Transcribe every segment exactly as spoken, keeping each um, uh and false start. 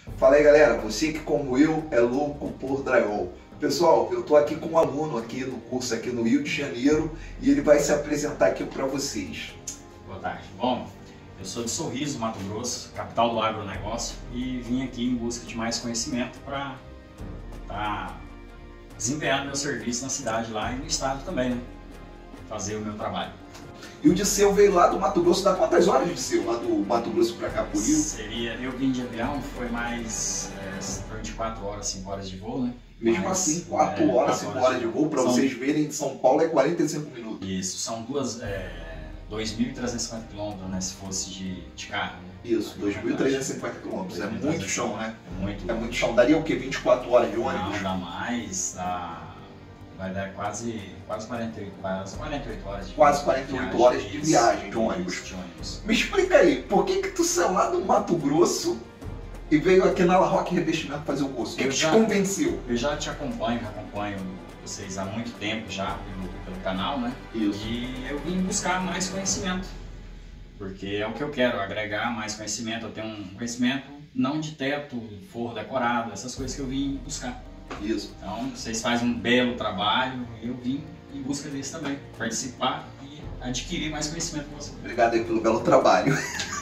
Fala aí, galera, você que como eu é louco por drywall. Pessoal, eu tô aqui com um aluno aqui no curso aqui no Rio de Janeiro e ele vai se apresentar aqui para vocês. Boa tarde. Bom, eu sou de Sorriso, Mato Grosso, capital do agronegócio, e vim aqui em busca de mais conhecimento para tá desempenhar meu serviço na cidade lá e no estado também, né? Fazer o meu trabalho. E o Disseu veio lá do Mato Grosso, dá quantas horas de Disseu? Lá do Mato Grosso para cá, por Rio? Seria, eu vim de avião, foi mais é, vinte e quatro horas, cinco horas de voo, né? Mesmo Mas, assim, quatro é, horas, cinco horas de voo, para são... vocês verem, de São Paulo é quarenta e cinco minutos. Isso, são duas, é, dois mil trezentos e cinquenta quilômetros, né, se fosse de, de carro. Né? Isso, dois mil trezentos e cinquenta quilômetros, é muito chão, né? É muito, é muito chão. Daria o quê? vinte e quatro horas de ônibus? Não, dá mais, dá... vai dar quase, quase quarenta e oito, quase quarenta e oito horas de Quase quarenta e oito viagem, horas de viagem de ônibus. de ônibus. Me explica aí, por que que tu saiu lá do Mato Grosso e veio aqui na La Roque Revestimento fazer o curso? O que, que te convenceu? Eu já te acompanho, já acompanho vocês há muito tempo já pelo, pelo canal, né? Isso. E eu vim buscar mais conhecimento, porque é o que eu quero, agregar mais conhecimento. Eu tenho um conhecimento não de teto, forro decorado, essas coisas que eu vim buscar. Isso. Então, vocês fazem um belo trabalho e eu vim em busca disso também, participar e adquirir mais conhecimento com você. Obrigado aí pelo belo trabalho.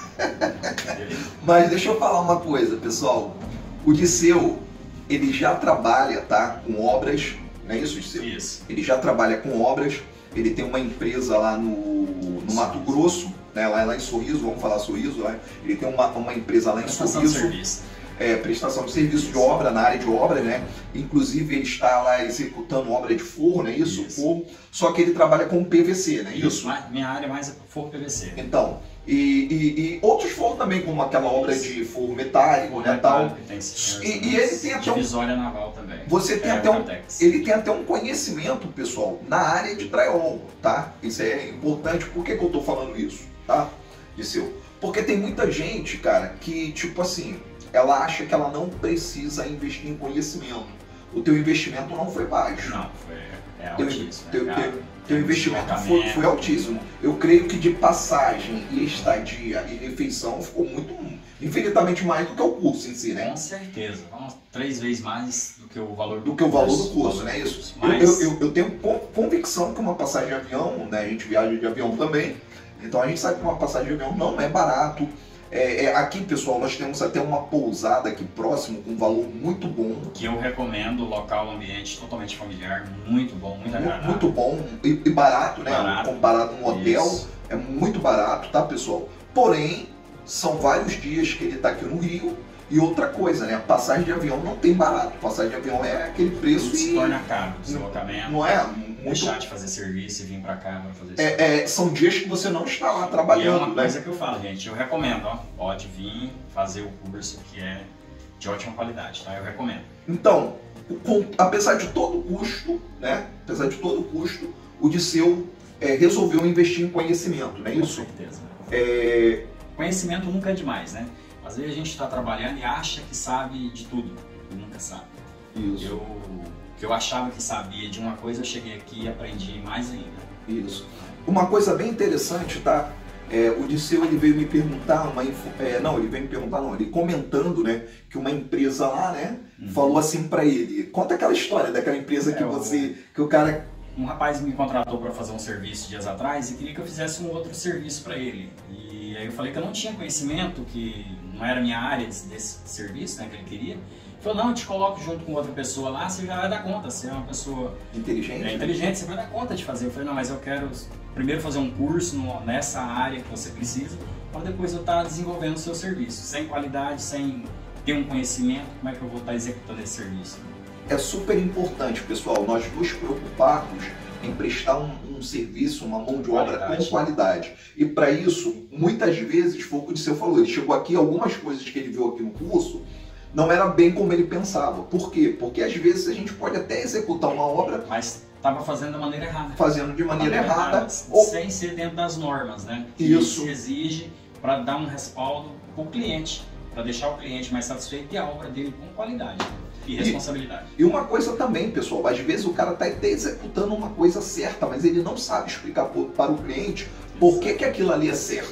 Mas deixa eu falar uma coisa, pessoal. O Disseu, ele já trabalha, tá, com obras, não é isso, Disseu? Isso. Ele já trabalha com obras, ele tem uma empresa lá no, no Mato Grosso, né, lá, lá em Sorriso, vamos falar Sorriso, né? Ele tem uma, uma empresa lá em Prestação de Sorriso. serviço. É, prestação de serviço de obra, na área de obra, né? Inclusive ele está lá executando obra de forro, não é isso? Isso. Forro, só que ele trabalha com P V C, não é isso? Isso, minha área mais é forro P V C. Então, e, e, e outros forros também, como aquela obra de forro metálico, né, tal. Tem, sim, E, e ele tem até um, divisória naval também. você tem é, até um, Catex. ele tem até um conhecimento, pessoal, na área de drywall, tá? Isso é importante. Por que que eu tô falando isso, tá? Disseu? Porque tem muita gente, cara, que tipo assim, ela acha que ela não precisa investir em conhecimento. O teu investimento não foi baixo. Não, foi é Teu, altíssimo. teu, é, teu, teu investimento foi, deslocamento. foi altíssimo. Eu creio que de passagem e estadia e refeição ficou muito, infinitamente mais do que o curso em si, né? Com certeza. Vamos, três vezes mais do que o valor do, do que o valor curso, do curso, né? Isso. Mas... Eu, eu, eu tenho convicção que uma passagem de avião, né? A gente viaja de avião também, então a gente sabe que uma passagem de avião não é barato. É, é, aqui, pessoal, nós temos até uma pousada aqui próximo com um valor muito bom. Que eu recomendo, local, ambiente totalmente familiar, muito bom, muito agradável. Muito bom e, e barato, né? Barato. Comparado a um hotel, Isso. é muito barato, tá, pessoal? Porém, são vários dias que ele está aqui no Rio. E outra coisa, né? A passagem de avião não tem barato. Passagem de avião é aquele preço Tudo e... se torna caro, deslocamento. Não é? Muito... Deixar de fazer serviço e vir pra cá pra fazer é, é, São dias que você não está lá trabalhando, e é uma né? coisa que eu falo, gente, eu recomendo, ó, pode vir fazer o curso que é de ótima qualidade, tá? Eu recomendo. Então, com, apesar de todo o custo, né? Apesar de todo o custo, o Disseu é, resolveu investir em conhecimento, não é isso? Com certeza. É... Conhecimento nunca é demais, né? Às vezes a gente está trabalhando e acha que sabe de tudo, e nunca sabe. Isso. Eu, que eu achava que sabia de uma coisa, eu cheguei aqui e aprendi mais ainda. Isso. Uma coisa bem interessante, tá? É, o Disseu, ele veio me perguntar, uma info... é, não, ele veio me perguntar, não, ele comentando, né, que uma empresa lá, né, uhum. falou assim pra ele, conta aquela história daquela empresa que é, você, o... que o cara... Um rapaz me contratou para fazer um serviço dias atrás e queria que eu fizesse um outro serviço para ele. E aí eu falei que eu não tinha conhecimento, que não era minha área desse, desse serviço, né, que ele queria. Ele falou, não, eu te coloco junto com outra pessoa lá, você já vai dar conta, você é uma pessoa inteligente, é, inteligente, você vai dar conta de fazer. Eu falei, não, mas eu quero primeiro fazer um curso no, nessa área que você precisa, para depois eu estar desenvolvendo o seu serviço. Sem qualidade, sem ter um conhecimento, como é que eu vou estar executando esse serviço? É super importante, pessoal, nós nos preocuparmos em prestar um, um serviço, uma mão de obra com qualidade. E para isso, muitas vezes, foi o que o Disseu falou, ele chegou aqui, algumas coisas que ele viu aqui no curso, não era bem como ele pensava. Por quê? Porque às vezes a gente pode até executar uma obra... Mas estava fazendo da maneira errada. Fazendo de maneira, maneira errada. errada ou... Sem ser dentro das normas, né? Que isso. isso exige para dar um respaldo para o cliente, para deixar o cliente mais satisfeito e a obra dele com qualidade e responsabilidade. E, e uma coisa também, pessoal, às vezes o cara está até executando uma coisa certa, mas ele não sabe explicar para o cliente por que, que aquilo ali é certo.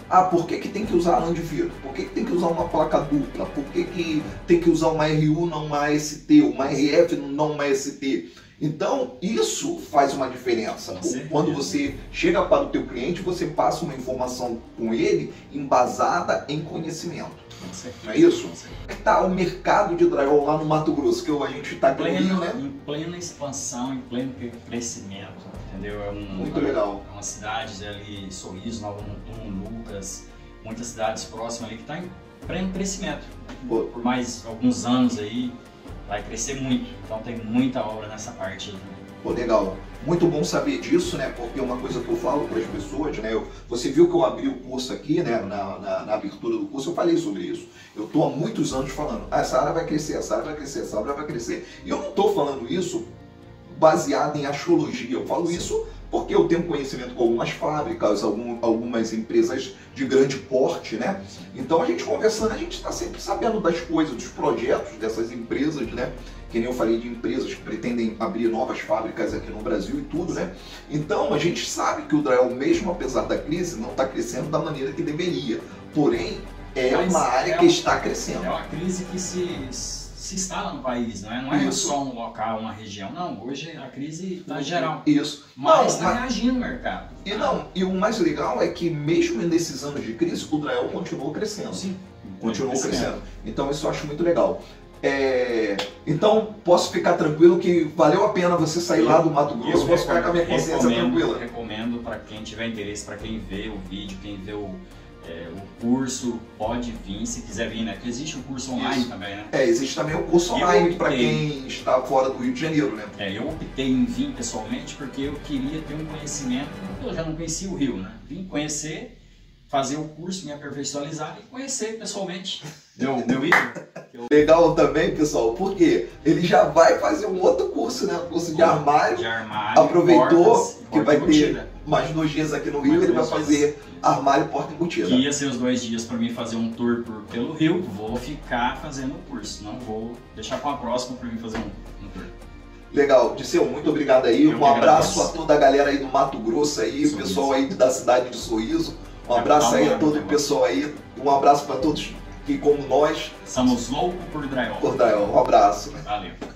Ah, por que, que tem que usar lã de vidro? Por que, que tem que usar uma placa dupla? Por que, que tem que usar uma R U, não uma S T? Uma R F, não uma S T? Então, isso faz uma diferença. Quando você chega para o teu cliente, você passa uma informação com ele embasada em conhecimento. Não é isso? Como é que está o mercado de drywall lá no Mato Grosso? Que a gente está aqui no Rio, né? Em plena expansão, em pleno crescimento, entendeu? É um, Muito legal. É uma cidade ali, Sorriso, Nova Mutum, Lucas, muitas cidades próximas ali que está em pleno crescimento. Por, por mais alguns anos aí, vai crescer muito. Então tem muita obra nessa parte aí. Pô, legal. Muito bom saber disso, né? Porque é uma coisa que eu falo para as pessoas, né? Eu, você viu que eu abri o curso aqui, né? Na, na, na abertura do curso, eu falei sobre isso. Eu estou há muitos anos falando, ah, essa área vai crescer, essa área vai crescer, essa área vai crescer. E eu não estou falando isso baseado em astrologia. Eu falo isso porque eu tenho conhecimento com algumas fábricas, algum, algumas empresas de grande porte, né? Então a gente conversando, a gente está sempre sabendo das coisas, dos projetos dessas empresas, né? Que nem eu falei de empresas que pretendem abrir novas fábricas aqui no Brasil e tudo, né? Então a gente sabe que o drywall, mesmo apesar da crise, não está crescendo da maneira que deveria. Porém, é Mas uma área é que uma, está crescendo. É uma crise que se, se instala no país, não é? Não é Isso. só um local, uma região. Não, hoje a crise está geral. Isso. Mas está reagindo o mercado. E, não, e o mais legal é que mesmo nesses anos de crise, o drywall continuou crescendo. Sim. Continuou crescendo. crescendo. Então isso eu acho muito legal. É... Então, posso ficar tranquilo que valeu a pena você sair eu, lá do Mato Grosso, eu posso ficar com a minha consciência tranquila. Recomendo para quem tiver interesse, para quem vê o vídeo, quem vê o, é, o curso, pode vir, se quiser vir, né? Porque existe o curso online Isso. também, né? É, existe também o curso online para quem está fora do Rio de Janeiro, né? É, eu optei em vir pessoalmente porque eu queria ter um conhecimento, eu já não conhecia o Rio, né? Vim conhecer, fazer o curso, me aperfeiçoar e conhecer pessoalmente meu, meu vídeo. Legal também, pessoal, porque ele já vai fazer um outro curso, né? Curso de armário. De armário, aproveitou portas, que vai embutida. ter mais dois dias aqui no Rio, mais ele vai fazer dias. armário e porta embutida. Que ia ser os dois dias para mim fazer um tour por, pelo Rio, vou ficar fazendo o curso, não vou deixar para a próxima para mim fazer um, um tour. Legal, Disseu, muito obrigado aí, Eu um abraço a toda a galera aí do Mato Grosso aí, Sorriso. pessoal aí da cidade de Sorriso, um abraço aí a todo o pessoal aí, um abraço para todos que como nós somos loucos por drywall. Por drywall, um abraço. Valeu.